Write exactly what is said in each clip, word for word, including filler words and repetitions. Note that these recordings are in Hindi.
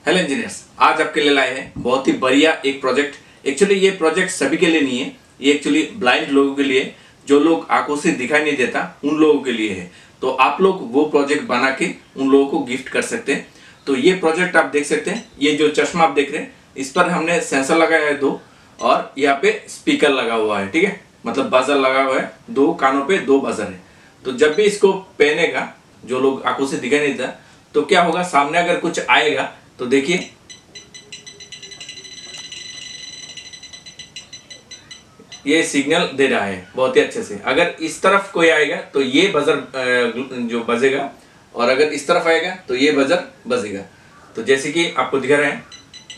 हेलो इंजीनियर्स, आज आपके लिए लाए हैं बहुत ही बढ़िया एक प्रोजेक्ट। एक्चुअली ये प्रोजेक्ट सभी के लिए नहीं है, ये एक्चुअली ब्लाइंड लोगों के लिए, जो लोग आंखों से दिखाई नहीं देता उन लोगों के लिए है। तो आप लोग वो प्रोजेक्ट बना के उन लोगों को गिफ्ट कर सकते हैं। तो ये प्रोजेक्ट आप देख सकते हैं, ये जो चश्मा आप देख रहे हैं इस पर हमने सेंसर लगाया है दो, और यहाँ पे स्पीकर लगा हुआ है, ठीक है, मतलब बजर लगा हुआ है, दो कानों पे दो बजर है। तो जब भी इसको पहनेगा जो लोग आंखों से दिखाई नहीं देता, तो क्या होगा, सामने अगर कुछ आएगा तो देखिए ये सिग्नल दे रहा है बहुत ही अच्छे से। अगर इस तरफ कोई आएगा तो ये बजर जो बजेगा, और अगर इस तरफ आएगा तो ये बजर बजेगा। तो जैसे कि आपको दिखा रहे हैं,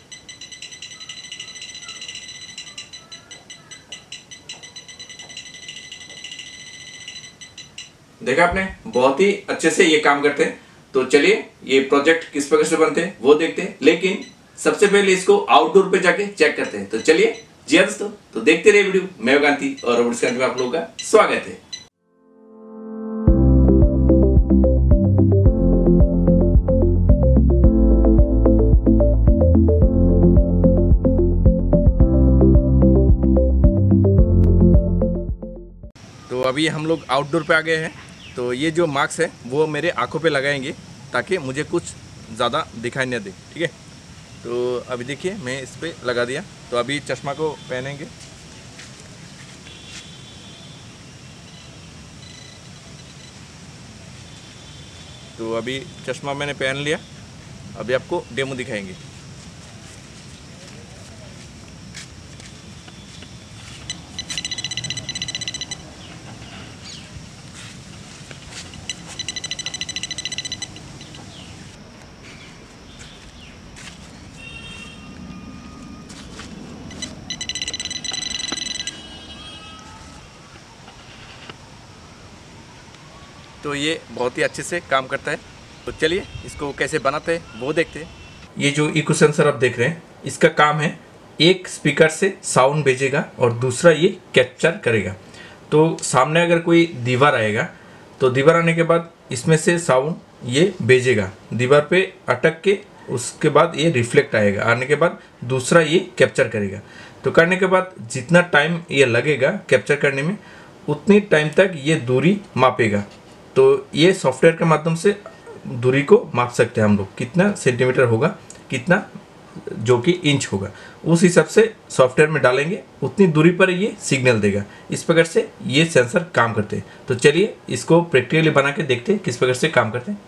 देखा आपने, बहुत ही अच्छे से ये काम करते हैं। तो चलिए ये प्रोजेक्ट किस प्रकार से बनते हैं वो देखते हैं, लेकिन सबसे पहले इसको आउटडोर पे जाके चेक करते हैं। तो चलिए जी हाँ दोस्तों, तो देखते रहिए वीडियो। मैं कांति और रोबोटिक्स क्रांति में आप लोगों का स्वागत है। तो अभी हम लोग आउटडोर पे आ गए हैं। तो ये जो मास्क है वो मेरे आंखों पे लगाएंगे ताकि मुझे कुछ ज़्यादा दिखाई न दे, ठीक है। तो अभी देखिए मैं इस पे लगा दिया। तो अभी चश्मा को पहनेंगे। तो अभी चश्मा मैंने पहन लिया, अभी आपको डेमो दिखाएंगे। तो ये बहुत ही अच्छे से काम करता है। तो चलिए इसको कैसे बनाते हैं वो देखते हैं। ये जो इको सेंसर आप देख रहे हैं, इसका काम है एक स्पीकर से साउंड भेजेगा और दूसरा ये कैप्चर करेगा। तो सामने अगर कोई दीवार आएगा तो दीवार आने के बाद इसमें से साउंड ये भेजेगा, दीवार पे अटक के उसके बाद ये रिफ्लेक्ट आएगा, आने के बाद दूसरा ये कैप्चर करेगा। तो करने के बाद जितना टाइम ये लगेगा कैप्चर करने में, उतनी टाइम तक ये दूरी मापेगा। तो ये सॉफ्टवेयर के माध्यम से दूरी को माप सकते हैं हम लोग, कितना सेंटीमीटर होगा, कितना जो कि इंच होगा, उस हिसाब से सॉफ्टवेयर में डालेंगे, उतनी दूरी पर ये सिग्नल देगा। इस प्रकार से ये सेंसर काम करते हैं। तो चलिए इसको प्रैक्टिकली बना के देखते हैं किस प्रकार से काम करते हैं।